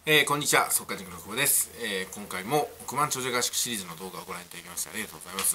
こんにちは、速稼塾の久保です。今回も億万長者合宿シリーズの動画をご覧いただきましてありがとうございます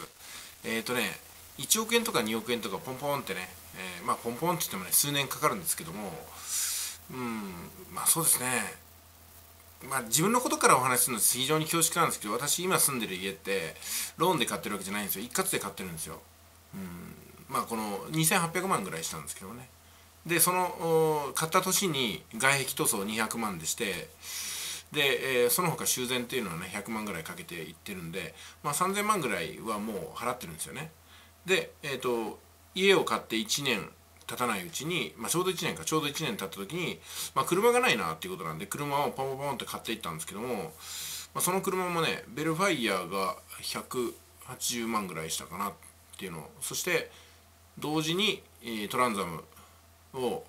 。1億円とか2億円とかポンポンってね、ポンポンって言ってもね、数年かかるんですけども、そうですね、自分のことからお話しするのは非常に恐縮なんですけど、私今住んでる家ってローンで買ってるわけじゃないんですよ。一括で買ってるんですよ。この2800万ぐらいしたんですけどね。でその買った年に外壁塗装200万でして、で、その他修繕っていうのはね100万ぐらいかけていってるんで、3000万ぐらいはもう払ってるんですよね。で、家を買って1年経たないうちに、ちょうど1年経った時に、車がないなっていうことなんで車をポンポンポンって買っていったんですけども、その車もねベルファイアが180万ぐらいしたかなっていうのを、そして同時にトランザムを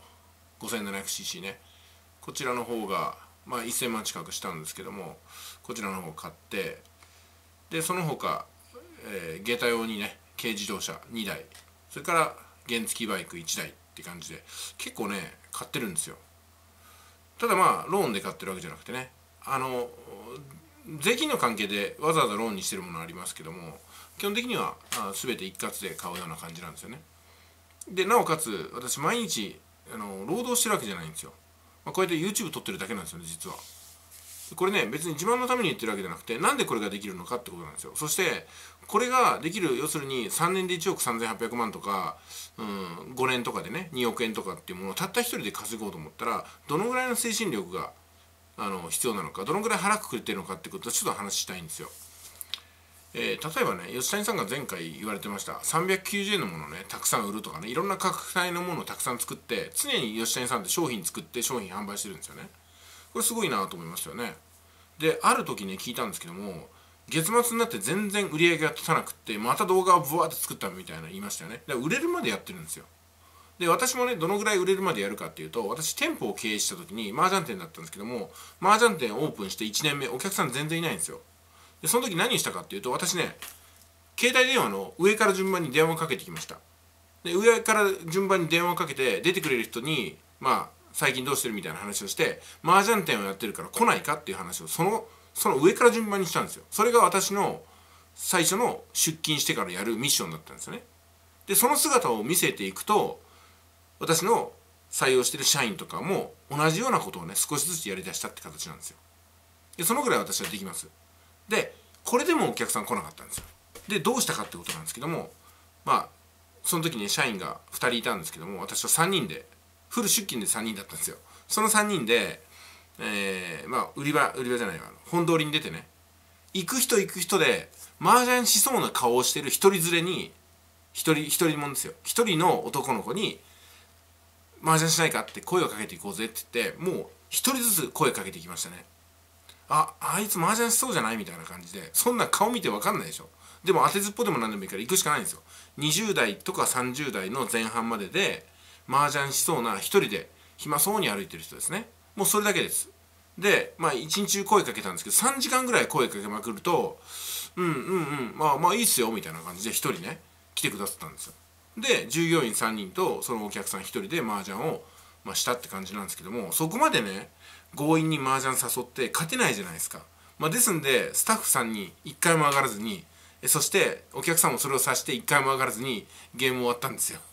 5700cc ね、こちらの方が1000万近くしたんですけども、こちらの方を買って、でその他、ゲータ用にね軽自動車2台、それから原付バイク1台って感じで結構ね買ってるんですよ。ただローンで買ってるわけじゃなくてね、税金の関係でわざわざローンにしてるものありますけども、基本的には全て一括で買うような感じなんですよね。でなおかつ私毎日労働してるわけじゃないんですよ。こうやって YouTube 撮ってるだけなんですよね、実は。これね別に自慢のために言ってるわけじゃなくて、なんでこれができるのかってことなんですよ。そしてこれができる、要するに3年で1億3800万とか、5年とかでね2億円とかっていうものをたった一人で稼ごうと思ったら、どのぐらいの精神力が必要なのか、どのぐらい腹くくれてるのかってことをちょっと話したいんですよ。例えばね、吉谷さんが前回言われてました390円のものをねたくさん売るとかね、いろんな価格帯のものをたくさん作って、常に吉谷さんって商品作って商品販売してるんですよね。これすごいなと思いましたよね。である時ね聞いたんですけども、月末になって全然売り上げが立たなくって、また動画をブワーって作ったみたいな言いましたよね。で売れるまでやってるんですよ。で私もねどのぐらい売れるまでやるかっていうと、私店舗を経営した時に麻雀店だったんですけども、麻雀店オープンして1年目お客さん全然いないんですよ。でその時何したかっていうと、私ね携帯電話の上から順番に電話をかけてきました。で上から順番に電話をかけて、出てくれる人に最近どうしてるみたいな話をして、麻雀店をやってるから来ないかっていう話をその上から順番にしたんですよ。それが私の最初の出勤してからやるミッションだったんですよね。でその姿を見せていくと、私の採用してる社員とかも同じようなことをね少しずつやりだしたって形なんですよ。でそのぐらい私はできます。でこれでもお客さん来なかったんですよ。でどうしたかってことなんですけども、その時に社員が2人いたんですけども、私は3人でフル出勤で3人だったんですよ。その3人で、売り場じゃないわ、本通りに出てね、行く人で麻雀しそうな顔をしてる一人連れに、一人もんですよ、一人の男の子に麻雀しないかって声をかけていこうぜって言って、もう一人ずつ声かけていきましたね。あいつ麻雀しそうじゃないみたいな感じで、そんな顔見て分かんないでしょ。でも当てずっぽでも何でもいいから行くしかないんですよ。20代とか30代の前半までで麻雀しそうな一人で暇そうに歩いてる人ですね。もうそれだけです。で一日中声かけたんですけど、3時間ぐらい声かけまくると、いいっすよみたいな感じで一人ね来てくださったんですよ。で従業員3人とそのお客さん1人で麻雀をしたって感じなんですけども、そこまでね強引に麻雀誘って勝てないじゃないですか。ですんでスタッフさんに1回も上がらずに、そしてお客さんもそれを指して1回も上がらずにゲーム終わったんですよ。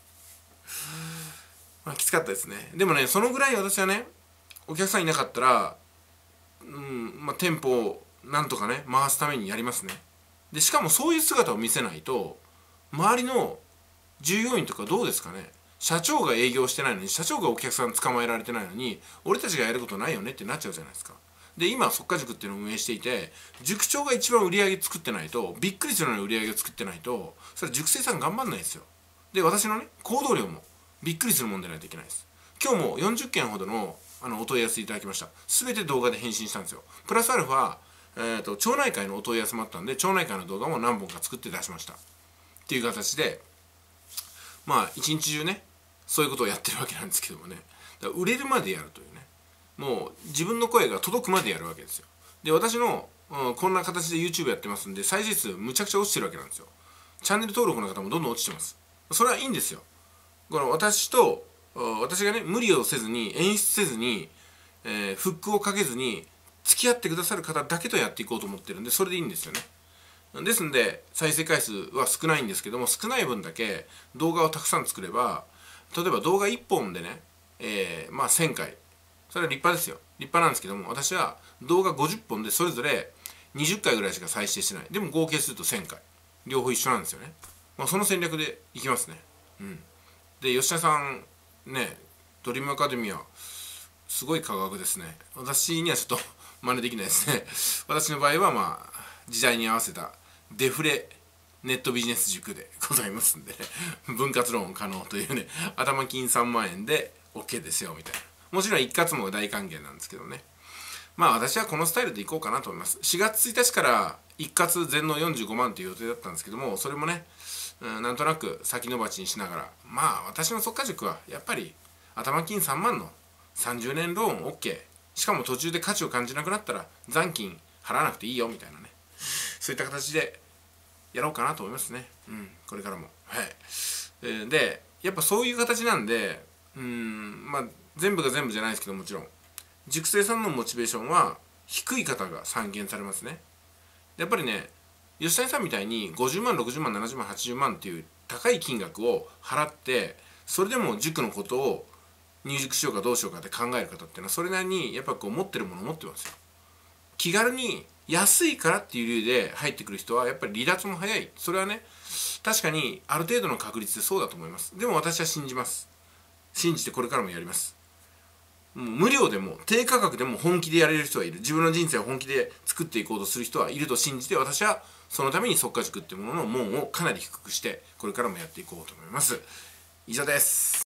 きつかったですね。でもねそのぐらい私はね、お客さんいなかったら店舗をなんとかね回すためにやりますね。でしかもそういう姿を見せないと、周りの従業員とかどうですかね、社長が営業してないのに、社長がお客さん捕まえられてないのに、俺たちがやることないよねってなっちゃうじゃないですか。で今速稼塾っていうのを運営していて、塾長が一番売り上げ作ってないと、びっくりするような売り上げを作ってないと、それ塾生さん頑張んないですよ。で私のね行動量もびっくりするもんでないといけないです。今日も40件ほどのお問い合わせいただきました。全て動画で返信したんですよ。プラスアルファ、町内会のお問い合わせもあったんで、町内会の動画も何本か作って出しましたっていう形で、一日中ねそういうことをやってるわけなんですけどもね、だから売れるまでやるというね、もう自分の声が届くまでやるわけですよ。で私の、こんな形で YouTube やってますんで、再生数むちゃくちゃ落ちてるわけなんですよ。チャンネル登録の方もどんどん落ちてます。それはいいんですよ。この私がね無理をせずに演出せずに、フックをかけずに付き合ってくださる方だけとやっていこうと思ってるんで、それでいいんですよね。ですんで再生回数は少ないんですけども、少ない分だけ動画をたくさん作れば、例えば動画1本でね、まあ1000回、それは立派ですよ、立派なんですけども、私は動画50本でそれぞれ20回ぐらいしか再生してない。でも合計すると1000回、両方一緒なんですよね。まあ、その戦略でいきますね。で吉田さんね、ドリームアカデミアすごい価格ですね。私にはちょっと真似できないですね。私の場合はまあ時代に合わせたデフレネットビジネス塾でございますんでね、分割ローン可能というね、頭金3万円で OK ですよみたいな。もちろん一括も大歓迎なんですけどね。まあ私はこのスタイルでいこうかなと思います。4月1日から一括全納45万という予定だったんですけども、それもね、なんとなく先延ばしにしながら、まあ私の速稼塾はやっぱり頭金3万の30年ローン OK、 しかも途中で価値を感じなくなったら残金払わなくていいよみたいなね、そういった形でやろうかなと思いますね。これからも。はい。で、やっぱそういう形なんで、まあ全部が全部じゃないですけど、もちろん塾生さんのモチベーションは低い方が散見されますね。やっぱりね、吉谷さんみたいに50万60万70万80万っていう高い金額を払って、それでも塾のことを入塾しようかどうしようかって考える方っていうのは、それなりにやっぱこう持ってるものを持ってますよ。気軽に安いからっていう理由で入ってくる人はやっぱり離脱も早い。それはね、確かにある程度の確率でそうだと思います。でも私は信じます。信じてこれからもやります。もう無料でも低価格でも本気でやれる人はいる。自分の人生を本気で作っていこうとする人はいると信じて、私はそのために速稼塾っていうものの門をかなり低くしてこれからもやっていこうと思います。以上です。